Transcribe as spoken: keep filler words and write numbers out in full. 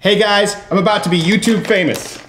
Hey guys, I'm about to be YouTube famous.